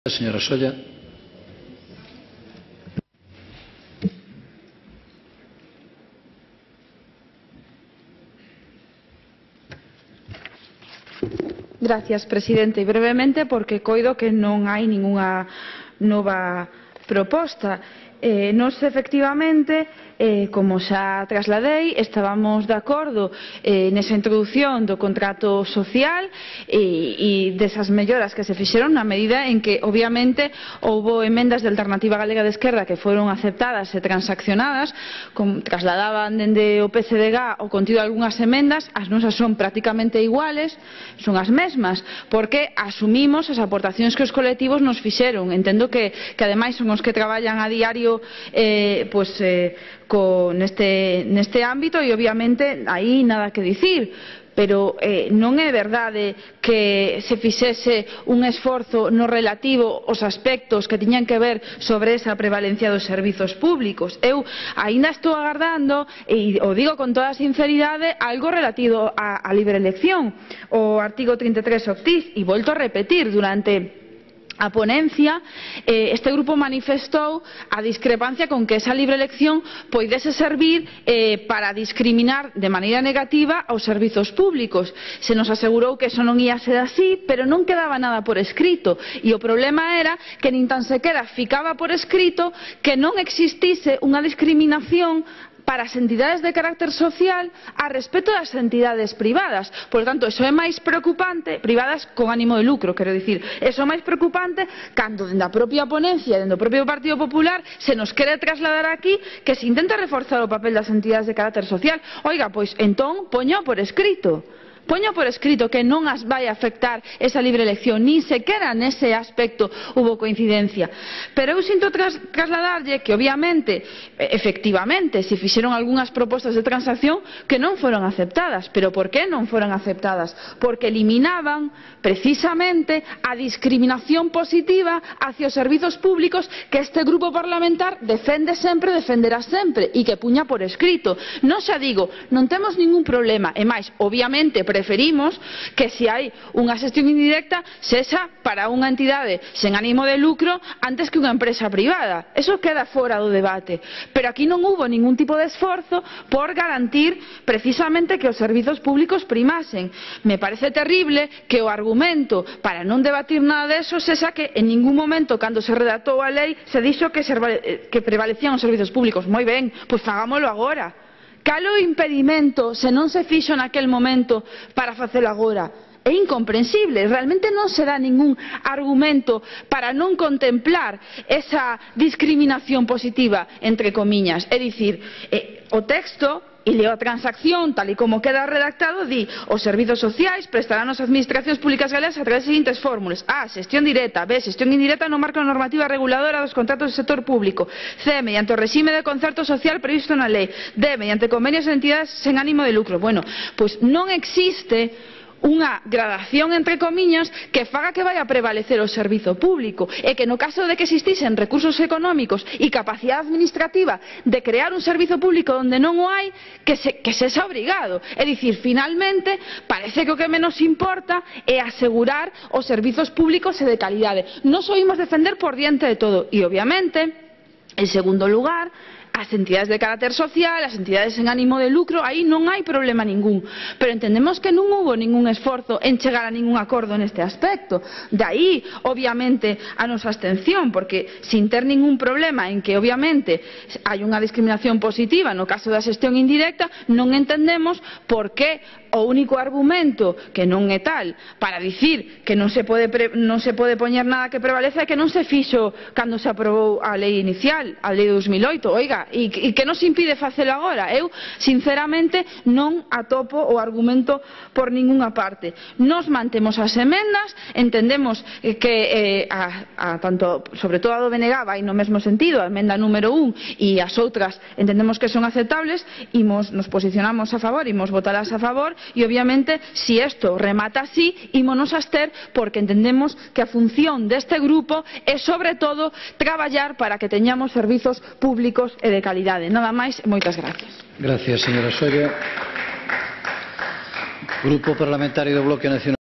Señora Solla. Gracias, presidente. E brevemente, porque coido que non hai ningunha nova proposta. Nós, efectivamente, como xa trasladei, estábamos de acordo nesa introdución do contrato social e desas melloras que se fixeron na medida en que, obviamente, houbo emendas de Alternativa Galega de Esquerda que foron aceptadas e transaccionadas, trasladaban dende o PCDG o contido de algunhas emendas, as nosas son prácticamente iguales, son as mesmas, porque asumimos as aportacións que os colectivos nos fixeron. Entendo que ademais son os que traballan a diario neste ámbito e obviamente aí nada que dicir, pero non é verdade que se fixese un esforzo no relativo aos aspectos que tiñan que ver sobre esa prevalencia dos servizos públicos. Eu aínda estou agardando, e o digo con toda sinceridade, algo relativo á libre elección, o artigo 33 octis, e volto a repetir, durante a ponencia este grupo manifestou a discrepancia con que esa libre elección poidese servir para discriminar de maneira negativa aos servizos públicos. Se nos asegurou que eso non ia ser así, pero non quedaba nada por escrito, e o problema era que nin tan sequera ficaba por escrito que non existise unha discriminación para as entidades de carácter social a respecto das entidades privadas. Por tanto, eso é máis preocupante, privadas con ánimo de lucro, quero dicir, eso é máis preocupante cando dende a propia ponencia, dende o propio Partido Popular, se nos quere trasladar aquí que se intenta reforzar o papel das entidades de carácter social. Oiga, pois entón, poño por escrito que non as vai afectar esa libre elección, nin sequera nese aspecto hubo coincidencia. Pero eu sinto trasladarlle que, obviamente, efectivamente, se fixeron algunhas propostas de transacción que non foron aceptadas. Pero por que non foron aceptadas? Porque eliminaban, precisamente, a discriminación positiva hacia os servizos públicos que este grupo parlamentar defende sempre, defenderá sempre, e que puña por escrito. Non xa digo, non temos ningún problema, e máis, obviamente, preferimos que se hai unha xestión indirecta sexa para unha entidade sen ánimo de lucro antes que unha empresa privada. Eso queda fora do debate. Pero aquí non hubo ningún tipo de esforzo por garantir precisamente que os servizos públicos primasen. Me parece terrible que o argumento para non debatir nada deso sexa que en ningún momento, cando se redactou a lei, se dixo que prevalecían os servizos públicos. Moi ben, pois fagámoslo agora. Cal o impedimento se non se fixo naquel momento para facelo agora? É incomprensible, realmente non se dá ningún argumento para non contemplar esa discriminación positiva, entre comiñas. É dicir, o texto, e leo a transacción tal e como queda redactado, di: os servizos sociais prestarán as administracións públicas galegas a través das seguintes fórmulas: A. Xestión directa; B. Xestión indirecta no marco da normativa reguladora dos contratos do sector público; C. Mediante o regime de concerto social previsto na lei; D. Mediante convenios de entidades sen ánimo de lucro. Bueno, pois non existe unha gradación, entre comiñas, que faga que vai a prevalecer o servizo público, e que no caso de que existisen recursos económicos e capacidade administrativa de crear un servizo público onde non o hai, que sexa obrigado. É dicir, finalmente, parece que o que menos importa é asegurar os servizos públicos e de calidade. Nos oímos defender por diante de todo, e obviamente, en segundo lugar, as entidades de carácter social, as entidades sen ánimo de lucro, aí non hai problema ningún, pero entendemos que non hubo ningún esforzo en chegar a ningún acordo neste aspecto. De aí, obviamente, a nosa abstención, porque sin ter ningún problema en que, obviamente, hai unha discriminación positiva no caso da xestión indirecta, non entendemos por que o único argumento, que non é tal, para dicir que non se pode poñer nada que prevaleza, é que non se fixo cando se aprobou a lei inicial, a lei de 2008. Oiga, e que nos impide facelo agora? Eu, sinceramente, non atopo o argumento por ningunha parte. Nos mantemos as emendas, entendemos que tanto, sobre todo a do BNG, vai no mesmo sentido, a emenda número 1 e as outras entendemos que son aceptables, nos posicionamos a favor, imos votalas a favor, e obviamente, se isto remata así, ímonos abster, porque entendemos que a función deste grupo é, sobre todo, traballar para que teñamos servizos públicos e de calidade. Nada máis, moitas gracias. Gracias, señora Solla. Grupo Parlamentario do Bloque Nacional.